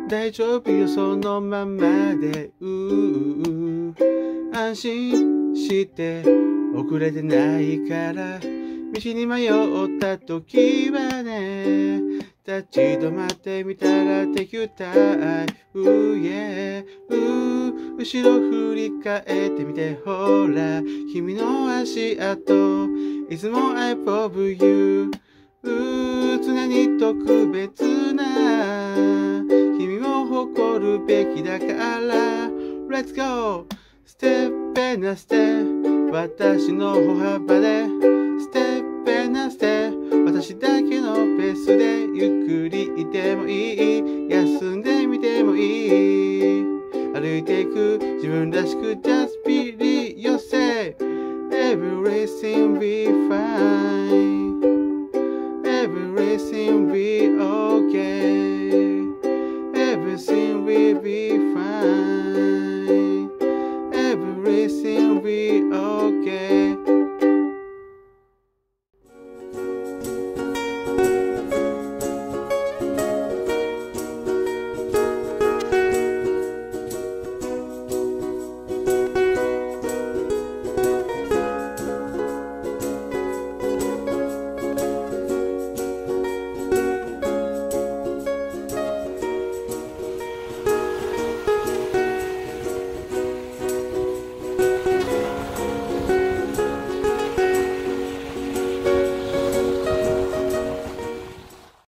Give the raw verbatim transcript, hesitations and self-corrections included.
大丈夫よそのままでうう安心して遅れてないから道に迷った時はね立ち止まってみたら敵対うーう後ろ振り返ってみてほら君の足跡いつも I love you 常に特別な君を誇るべきだから Let's go ステッペナステ私の歩幅でステッペナステ私だけのペースでゆっくりいてもいい休んでみてもいい歩いていく自分らしく Just be yourself Everything be fine